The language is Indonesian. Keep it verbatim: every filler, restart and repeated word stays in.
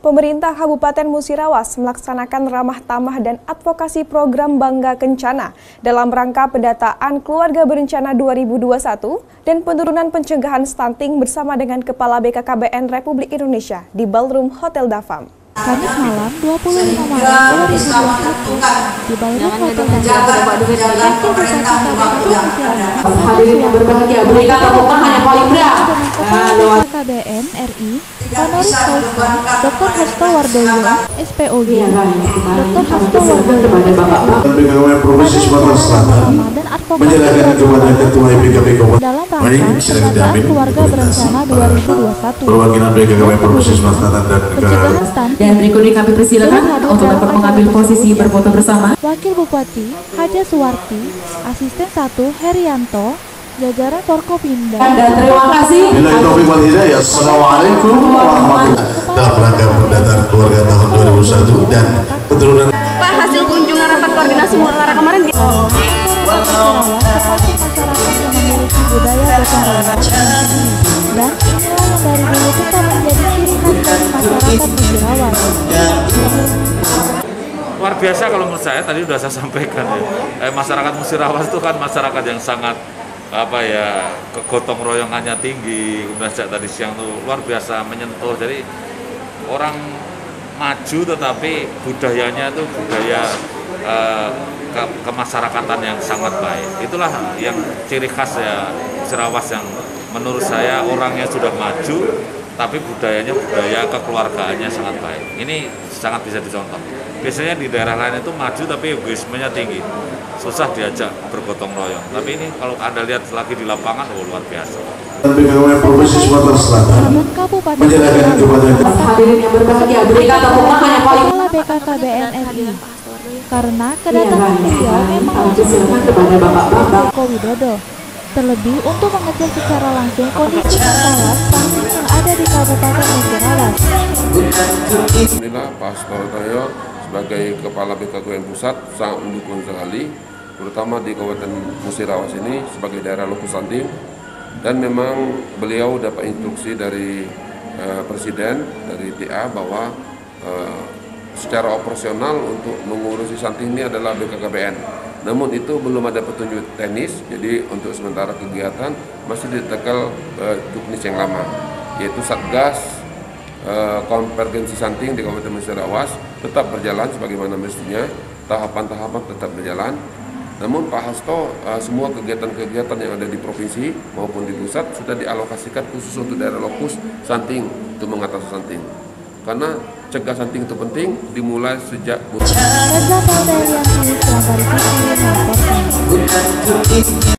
Pemerintah Kabupaten Musirawas melaksanakan ramah tamah dan advokasi program Bangga Kencana dalam rangka pendataan keluarga berencana dua ribu dua puluh satu dan penurunan pencegahan stunting bersama dengan Kepala B K K B N Republik Indonesia di Ballroom Hotel Dafam. Kamis malam dua puluh lima Maret dua ribu dua puluh satu di Ballroom Hotel Dafam, Wakil Bupati Kabupaten hadirin yang berbahagia, berikan tepuk tangan yang paling meriah. Kepala B K K B N R I Honoris Causa Doktor Hasto Wardoyo, S P O G, Doktor Hasto Wardoyo, B K K B N Provinsi Sumatera Selatan menjalankan kepada Ketua B K K B N dalam rangka pendataan keluarga berencana dua ribu dua puluh satu. Perwakilan B K K B N Provinsi Sumatera Selatan dan pencegahan stunting. Dan berikutnya kami persilakan untuk dapat mengambil posisi berfoto bersama. Wakil Bupati Haja Suwarti, Asisten satu Herianto, jajaran Forkopimda. Dan terima kasih. Assalamualaikum warahmatullahi wabarakatuh. Dalam rangka pendataan keluarga tahun dua ribu satu dan penurunan. Pak, hasil kunjungan rapat koordinasi Mulara kemarin di seperti masyarakat yang memiliki budaya gotong royong dan inilah yang dari dulu tetap menjadi ciri khas dari masyarakat Musirawas. Luar biasa kalau menurut saya, tadi sudah saya sampaikan ya, eh, masyarakat Musirawas itu kan masyarakat yang sangat apa ya, kegotong royongannya tinggi, kemudian sejak tadi siang tuh luar biasa menyentuh. Jadi orang maju tetapi budayanya itu budaya eh, ke, kemasyarakatan yang sangat baik. Itulah yang ciri khas ya Musirawas, yang menurut saya orangnya sudah maju tapi budayanya budaya kekeluargaannya sangat baik. Ini sangat bisa dicontoh. Biasanya di daerah lain itu maju tapi egoismenya tinggi, susah diajak bergotong royong. Tapi ini kalau Anda lihat lagi di lapangan, oh luar biasa. B K K B N Provinsi Sumatera Selatan menjalankan kepada hadirin yang berbahagia, berikan tepuk tangan yang paling Kepala B K K B N R I karena kedatangan beliau memang untuk kepada Bapak-bapak Joko Widodo, terlebih untuk mengecek secara langsung kondisi masalah stunting yang ada di Kabupaten Musirawas. Inilah Pak Hasto Wardoyo sebagai Kepala B K K B N Pusat sangat mendukung sekali, terutama di Kabupaten Musirawas ini sebagai daerah lokus stunting. Dan memang beliau dapat instruksi dari uh, Presiden, dari D A bahwa uh, secara operasional untuk mengurusi stunting ini adalah B K K B N. Namun itu belum ada petunjuk teknis, jadi untuk sementara kegiatan masih ditekel uh, juknis yang lama, yaitu Satgas uh, Konvergensi Stunting di Kabupaten Musirawas tetap berjalan sebagaimana mestinya, tahapan-tahapan tetap berjalan. Namun Pak Hasto, uh, semua kegiatan-kegiatan yang ada di provinsi maupun di pusat sudah dialokasikan khusus untuk daerah lokus stunting untuk mengatasi stunting. Karena cegah stunting itu penting dimulai sejak Reza Paudarianti, Selangkari T V, melaporkan.